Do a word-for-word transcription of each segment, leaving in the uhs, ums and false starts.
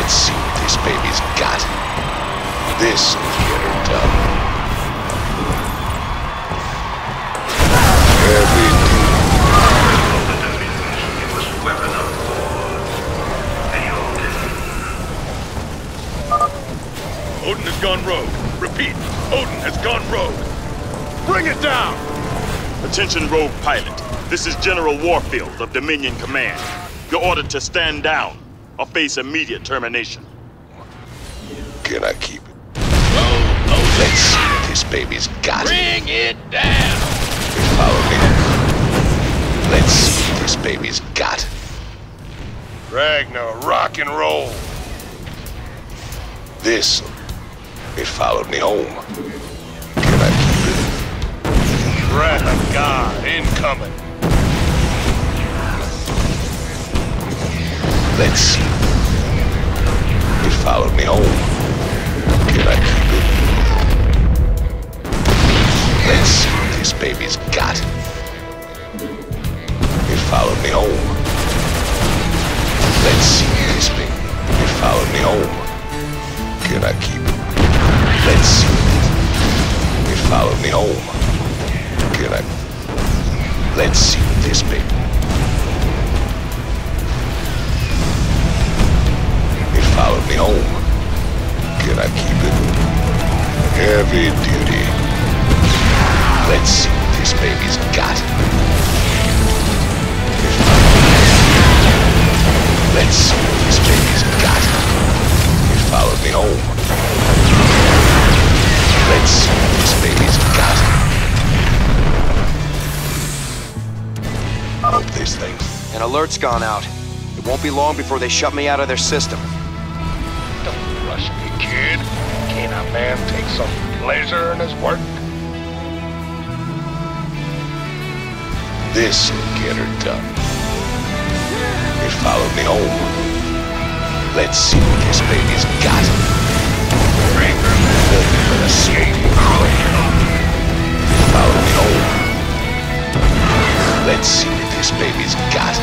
Let's see what this baby's got. This'll get her done. Heavy duty. Odin has gone rogue. Repeat, Odin has gone rogue. Bring it down! Attention, rogue pilot. This is General Warfield of Dominion Command. You're ordered to stand down or face immediate termination. Can I keep it? Oh, oh, Let's see what this baby's got. bring it down! Follow me. Let's see what this baby's got. Ragnar, rock and roll. This, it followed me home. Can I keep it? Wrath of God, incoming. Let's see. It followed me home. Can I keep it? Let's see what this baby's got. It followed me home. Let's see this baby. It followed me home. Can I keep it? Let's see. It followed me home. Can I? Let's see this baby. It followed me home. Can I keep it? Heavy duty. Let's see what this baby's got. It Let's see what this baby's got. It followed me home. Let's see what this baby's got. Hope this thing. An alert's gone out. It won't be long before they shut me out of their system. Don't rush me, kid. Can't a man take some pleasure in his work? This'll get her done. It followed me home. Let's see what this baby's got. Nothing but a skating crowd. It followed me home. Let's see what this baby's got.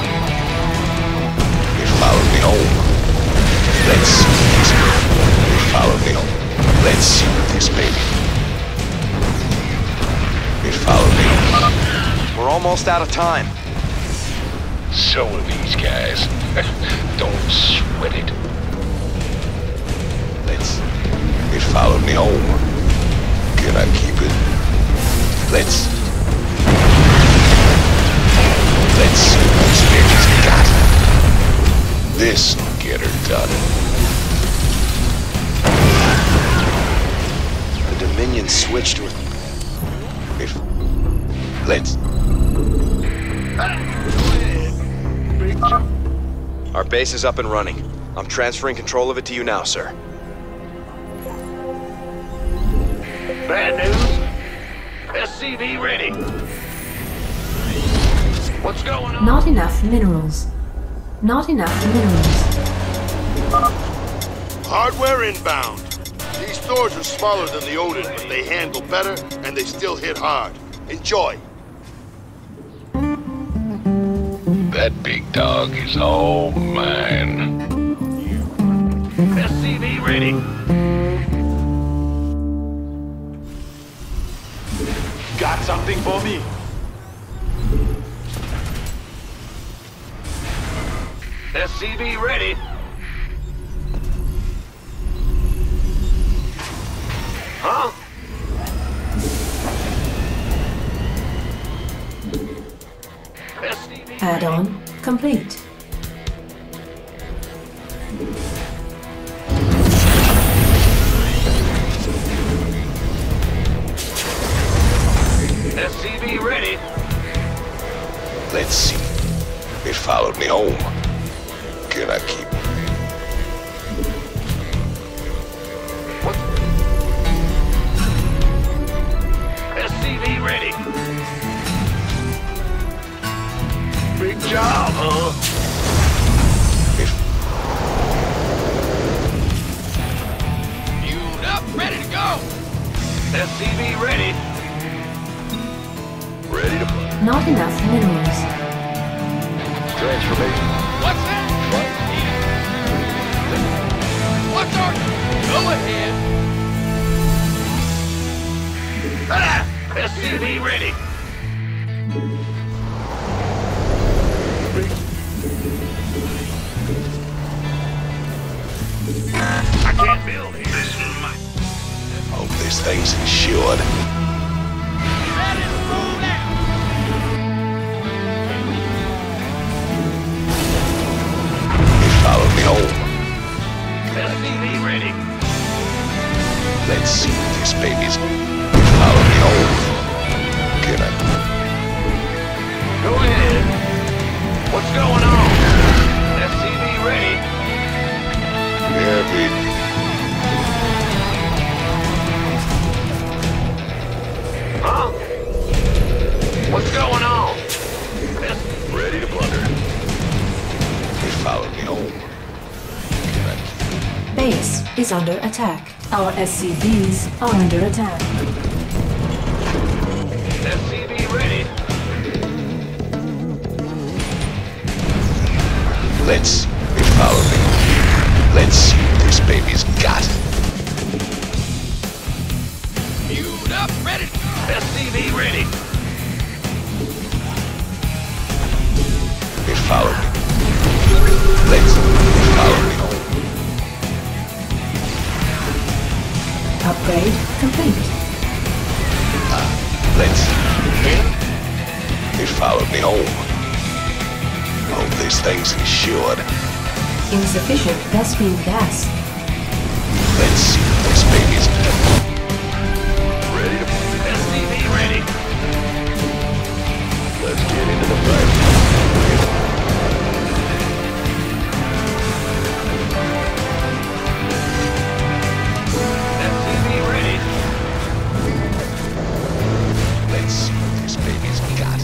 It followed me home. Let's see what this baby. It followed me home. Let's see what this baby. It followed me home. We're almost out of time. So are these guys. Don't sweat it. Let's. It followed me home. Can I keep it? Let's. Let's see what this baby's got. This'll get her done. The Dominion switched to it. If. Let's. Our base is up and running. I'm transferring control of it to you now, sir. Bad news? S C V ready. What's going on? Not enough minerals. Not enough minerals. Hardware inbound. These stores are smaller than the Odin, but they handle better and they still hit hard. Enjoy. That big dog is all mine. S C V ready. Got something for me? S C V ready. Huh? S C V Add-on complete. S C V ready. Let's see. It followed me home. Can I keep it? What? S C V ready. Big job, huh? If Fueled up, ready to go. S C V ready. ready to play. Not enough minerals. Transformation. What's that? insured. They followed me home. S C V ready. Let's see what this baby's. They followed me home. Can I? Go ahead. What's going on? S C V ready. Yeah, baby. Huh? What's going on? Ready to plunder. They followed me home. Can I? Base is under attack. Our S C Vs are under attack. S C V ready. Let's. They followed me. Let's see what this baby's got. Fueled up, ready. S C V ready. They followed me. Let's. They followed me home. Upgrade complete. Let's. They followed me home. Hope this thing's insured. Insufficient Vespene gas. Let's see what this baby's got. Ready to. S C V ready. Let's get into the fight. S C V ready. Let's see what this baby's got.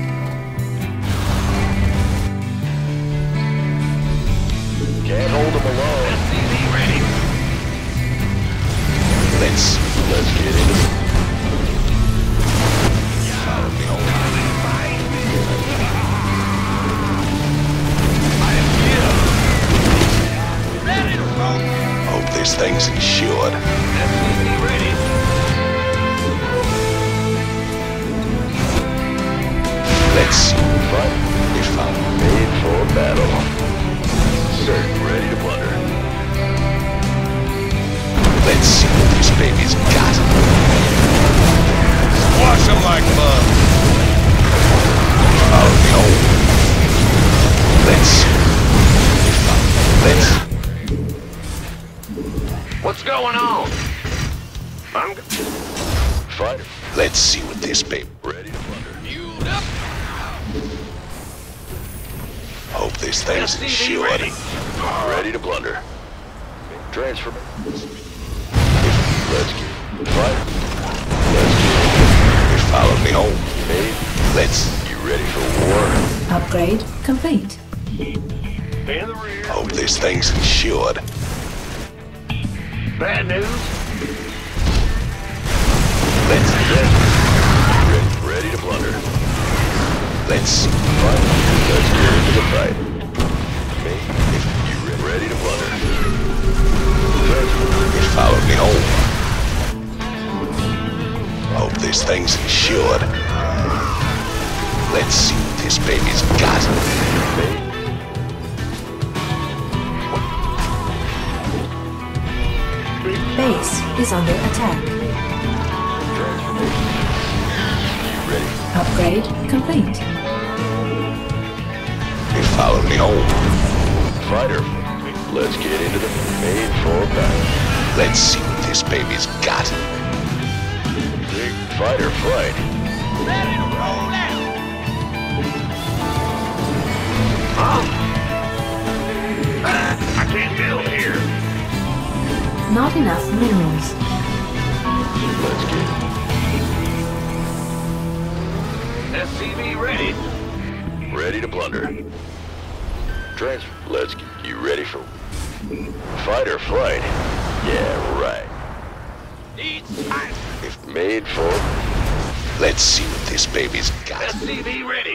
Can't hold him alone. S C V ready. Let's let's get into it. Follow me home. Ready to roll. Hope this thing's insured. S C V ready. Let's see. Right. They found made for battle. Sir, ready to plunder. Let's see what this baby's got. Squash him like mud. Follow me home. Let's see. Let's. What's going on? I'm Fighter. Let's see what this baby. Ready to plunder. fueled up. Hope this thing's S C V insured. ready. Ready to plunder. Transfer. Let's get. Fighter. Let's get. They followed me home. Hey, let's. You ready for war? Upgrade complete. In the rear. Hope this thing's insured. Bad news. Let's get. Ready, ready to plunder. Let's. Fight. Let's get into the fight. Me, if you re- ready to plunder. They followed me home. Hope this thing's insured. Let's see what this baby's got. Base is under attack. Ready? Upgrade complete. They followed me home. Fighter, let's get into the made for battle. Let's see what this baby's got. Big fighter flight. Ready to roll out. Huh? Ah, I can't build here. Not enough minerals. Let's get S C V ready. ready to plunder. Transfer. Let's get you ready for fight or flight. Yeah, right. Need time. If made for. Let's see what this baby's got. S C V ready.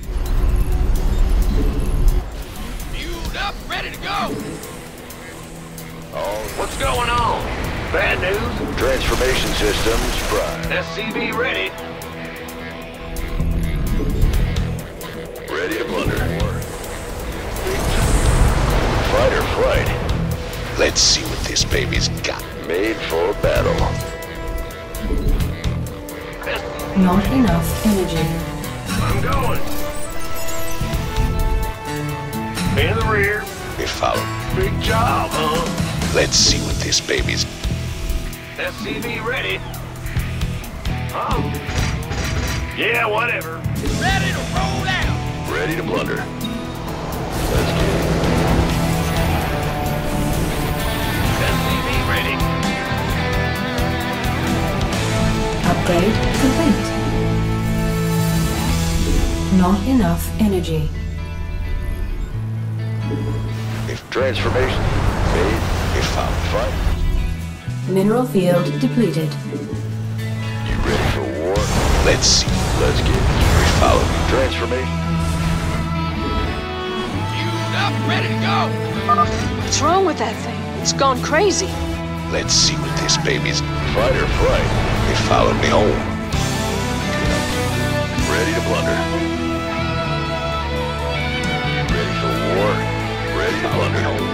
Fueled up, ready to go. Oh, What's going on? Bad news? transformation systems prime. S C V ready. Ready to plunder. Fight or flight. Let's see what this baby's got. Made for battle. Not enough energy. I'm going. In the rear. We follow. Big job, huh? Let's see what this baby's... S C V ready. Huh? Yeah, whatever. Ready to roll out. Ready to plunder. Let's get it. S C V ready. Upgrade complete. Not enough energy. If transformation made, if found, fight. Mineral field depleted. You ready for war? Let's see. Let's get it. We follow me. Transformation. Fueled up, ready to go. What's wrong with that thing? It's gone crazy. Let's see what this baby's... Fight or flight. They followed me home. Ready to plunder. Ready for war. Ready to plunder home.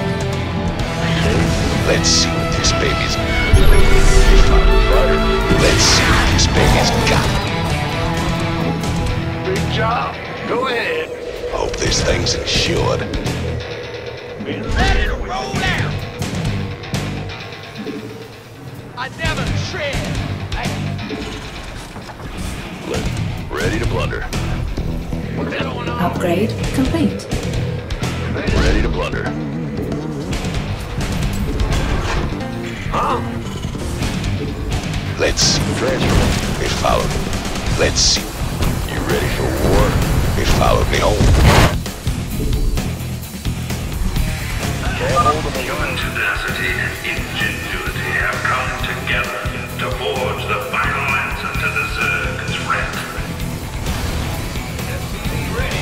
Let's see what this baby's... They followed fighter. Let's see what this baby's got. Big job. Go ahead. Hope this thing's insured. Ready to roll out. I never tread. Let- Ready to plunder. What's going on? Upgrade complete. Ready to plunder. Huh? Let's see. Transfer. They followed me. Let's see. You ready for war? They followed me home. Human tenacity and ingenuity have come together to forge the final answer to the Zerg's threat. S C V ready.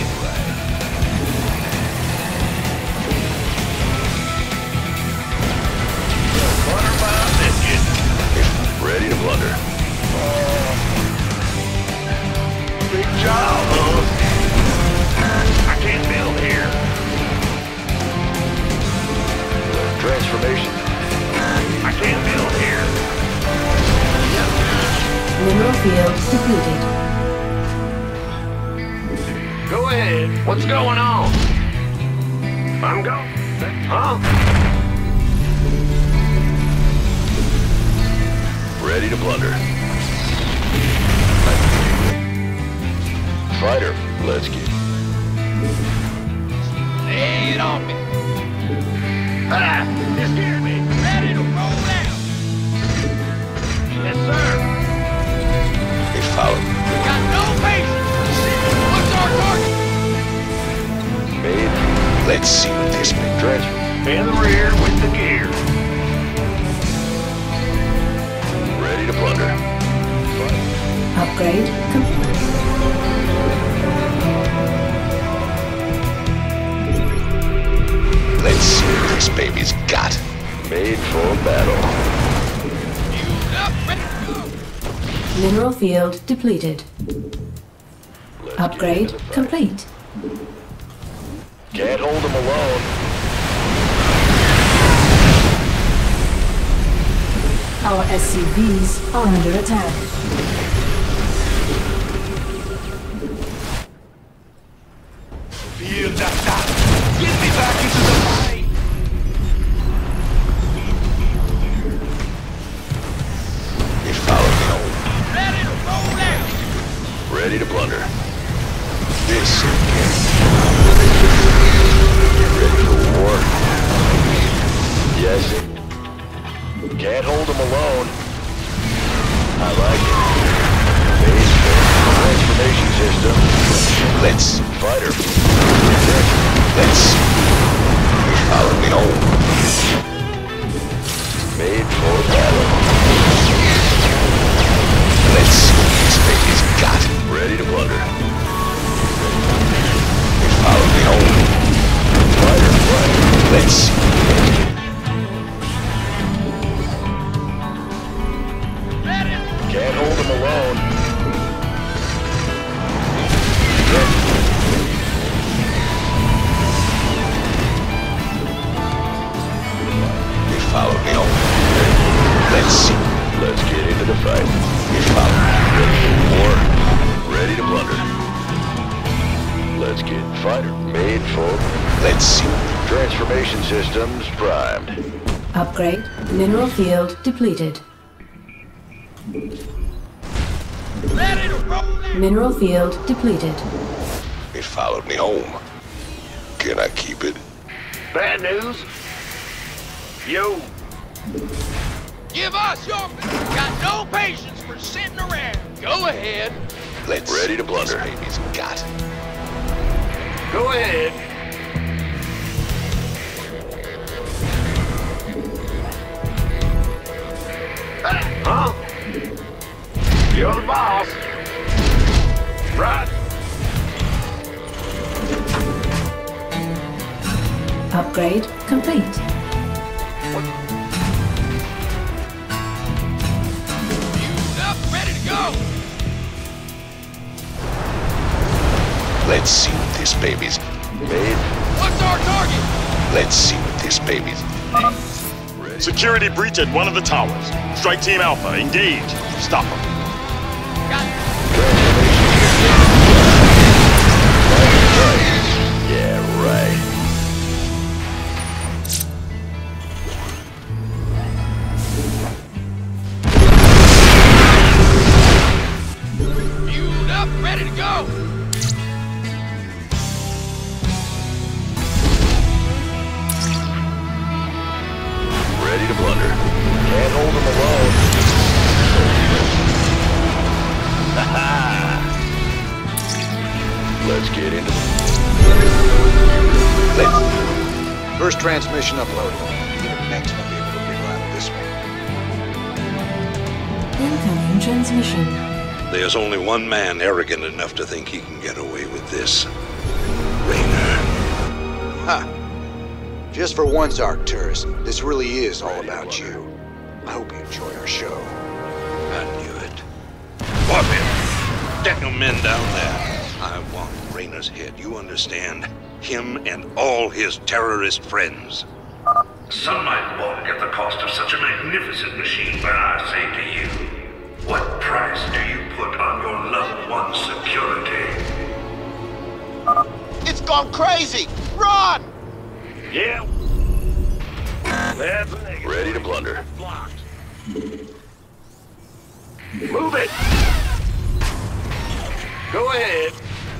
Butterfly biscuit. Ready to plunder. Big job, huh? I can't build here. Transformation. I can't build here. Mineral field depleted. Go ahead. What's going on? I'm going. Huh? Ready to plunder. Fighter, let's get it. Lay it on me. Ah! You scared me. Ready to roll out. Yes, sir. They followed me. Got no patience. What's our target? Made. Let's see what this big transfer. In the rear with the gear. Ready to plunder. Upgrade complete. Let's see what this baby's got. Made for battle. Fueled up, ready to go. Mineral field depleted. Let's Upgrade get into the fight. complete. Can't hold them alone. Our S C Vs are under attack. Feel that that. Get me back into the fight. They followed me home. Ready to roll out. Ready to plunder. This again. You ready for war? Yes. Can't hold them alone. I like it. Base transformation system. Let's fighter. Let's follow me home. Made for battle. Let's see what this baby's got. Ready to plunder. They follow me home. Fighter, fighter. Let's see. Can't hold them alone. They follow me home. Let's see. Let's get into the fight. They follow me. Made full. Let's see. Transformation systems primed. Upgrade. Mineral field depleted. Ready to roll out. Mineral field depleted. It followed me home. Can I keep it? Bad news? Yo. Give us your... Got no patience for sitting around. Go ahead. Let's Ready to see what this blunder. baby's got. Go ahead. Huh? You're the boss. Right. Upgrade complete. Fueled up, ready to go. Let's see what this baby's... Made. What's our target? Let's see what this baby's... Security breach at one of the towers. Strike Team Alpha, engage. Stop them. Got Yeah, right. fueled up, ready to go. Ready to blunder. Can't hold them alone. Ha-ha! Let's get into Let's... First transmission uploaded. Even Meng's won't be able to wiggle out of this one. Incoming transmission. There's only one man arrogant enough to think he can get away with this. Raynor. Ha! Just for once, Arcturus, this really is all about you. I hope you enjoy our show. I knew it. What him? Get your men down there. I want Raynor's head, you understand? Him and all his terrorist friends. Some might balk at the cost of such a magnificent machine, but I say to you, what price do you put on your loved one's security? It's gone crazy! Run! Yeah. That's a negative. Ready to blunder. Blocked. Move it. Go ahead.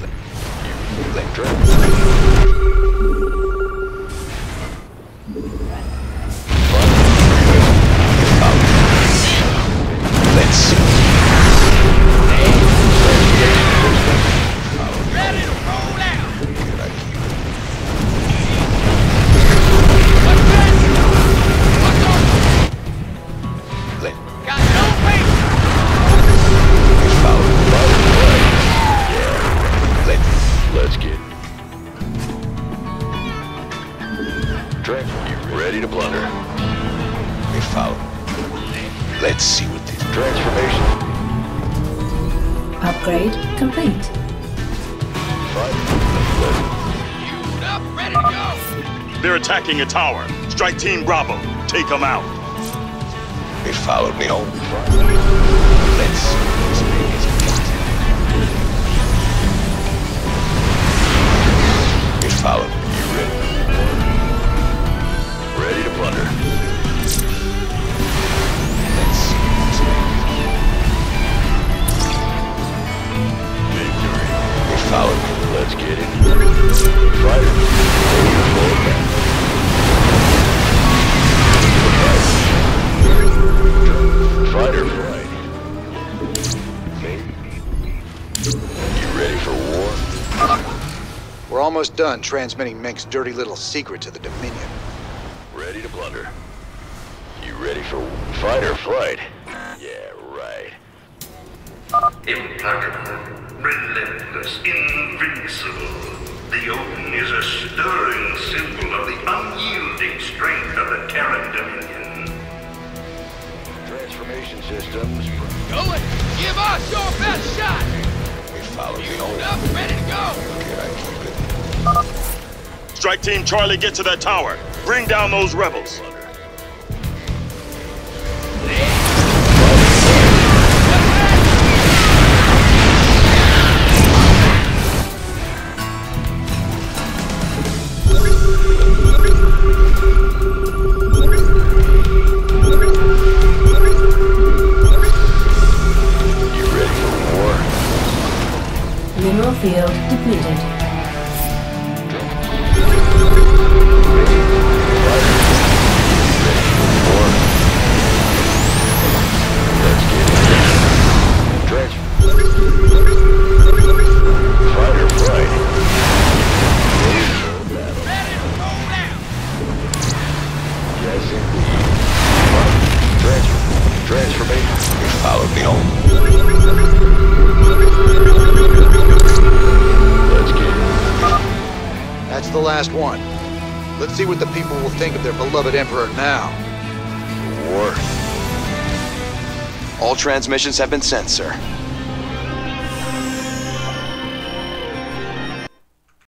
Let's see. Ready to roll out. Can I keep it? What's that? What's our... Let... Got no patience. It followed me. Yeah. Let... Let's get. Transfer. You ready to blunder? It followed. Let's see what this... Transformation. Upgrade complete. Fueled up, ready to go. They're attacking a tower. Strike Team Bravo. Take them out. It followed me home. Let's see what this baby's got. It followed me. You ready? Ready to blunder. Let's see what this baby's Victory. got. It followed me. Let's get it. Fighter. Fighter flight. You ready for war? We're almost done transmitting Meng's dirty little secret to the Dominion. Ready to blunder. You ready for fighter flight? Yeah, right. Implacable, relentless, invincible. The Odin is a stirring symbol of the unyielding strength of the Terran Dominion. Transformation systems. Go it. Give us your best shot. It followed me Fueled home. up, ready to go. Can I keep it? Strike Team Charlie, get to that tower. Bring down those rebels. Mineral field depleted. Last one. Let's see what the people will think of their beloved Emperor now. War. All transmissions have been sent, sir.